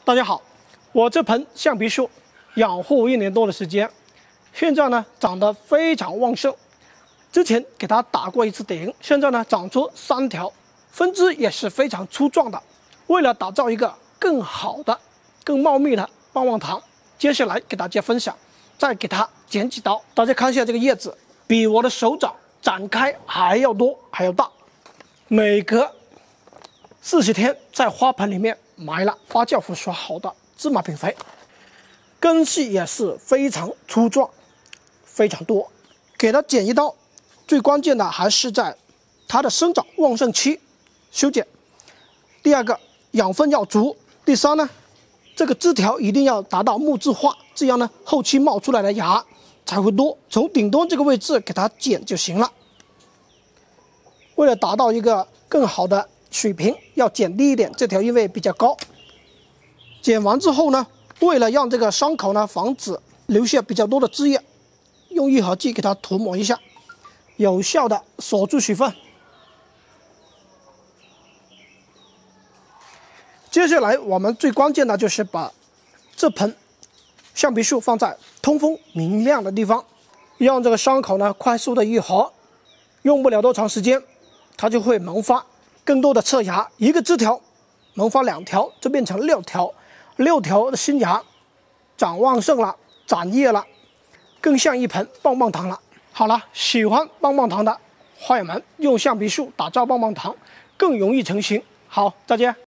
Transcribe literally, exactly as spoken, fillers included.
大家好，我这盆橡皮树养护一年多的时间，现在呢长得非常旺盛。之前给它打过一次顶，现在呢长出三条，分枝也是非常粗壮的。为了打造一个更好的、更茂密的棒棒糖，接下来给大家分享，再给它剪几刀。大家看一下这个叶子，比我的手掌展开还要多，还要大。每隔四十天，在花盆里面埋了发酵腐熟好的芝麻饼肥，根系也是非常粗壮，非常多。给它剪一刀，最关键的还是在它的生长旺盛期修剪。第二个，养分要足。第三呢，这个枝条一定要达到木质化，这样呢后期冒出来的芽才会多。从顶端这个位置给它剪就行了。为了达到一个更好的水平，要剪低一点，这条因为比较高。剪完之后呢，为了让这个伤口呢防止留下比较多的汁液，用愈合剂给它涂抹一下，有效的锁住水分。接下来我们最关键的就是把这盆橡皮树放在通风明亮的地方，让这个伤口呢快速的愈合。用不了多长时间，它就会萌发更多的侧芽，一个枝条萌发两条，就变成六条，六条的新芽长旺盛了，长叶了，更像一盆棒棒糖了。好了，喜欢棒棒糖的花友们，用橡皮树打造棒棒糖更容易成型。好，再见。